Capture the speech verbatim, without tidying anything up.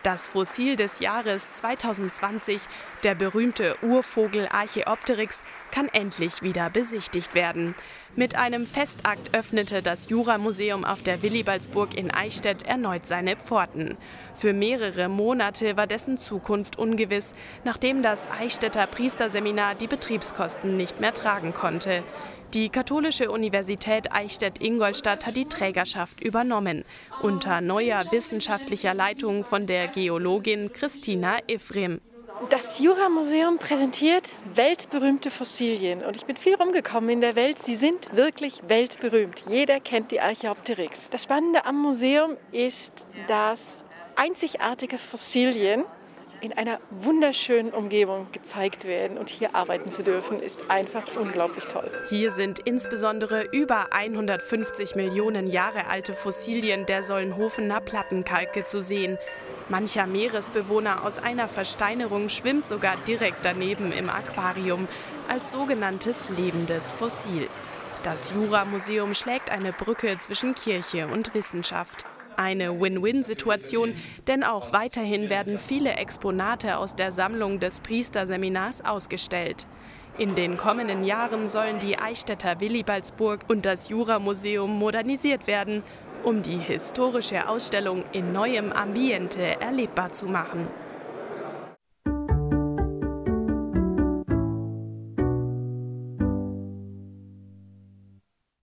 Das Fossil des Jahres zweitausendzwanzig, der berühmte Urvogel Archaeopteryx, kann endlich wieder besichtigt werden. Mit einem Festakt öffnete das Jura-Museum auf der Willibaldsburg in Eichstätt erneut seine Pforten. Für mehrere Monate war dessen Zukunft ungewiss, nachdem das Eichstätter Priesterseminar die Betriebskosten nicht mehr tragen konnte. Die Katholische Universität Eichstätt-Ingolstadt hat die Trägerschaft übernommen, unter neuer wissenschaftlicher Leitung von der Geologin Christina Ivrim. Das Jura-Museum präsentiert weltberühmte Fossilien und ich bin viel rumgekommen in der Welt. Sie sind wirklich weltberühmt. Jeder kennt die Archaeopteryx. Das Spannende am Museum ist, dass einzigartige Fossilien in einer wunderschönen Umgebung gezeigt werden, und hier arbeiten zu dürfen, ist einfach unglaublich toll. Hier sind insbesondere über hundertfünfzig Millionen Jahre alte Fossilien der Solnhofener Plattenkalke zu sehen. Mancher Meeresbewohner aus einer Versteinerung schwimmt sogar direkt daneben im Aquarium als sogenanntes lebendes Fossil. Das Jura-Museum schlägt eine Brücke zwischen Kirche und Wissenschaft. Eine Win-Win-Situation, denn auch weiterhin werden viele Exponate aus der Sammlung des Priesterseminars ausgestellt. In den kommenden Jahren sollen die Eichstätter Willibaldsburg und das Jura-Museum modernisiert werden, um die historische Ausstellung in neuem Ambiente erlebbar zu machen.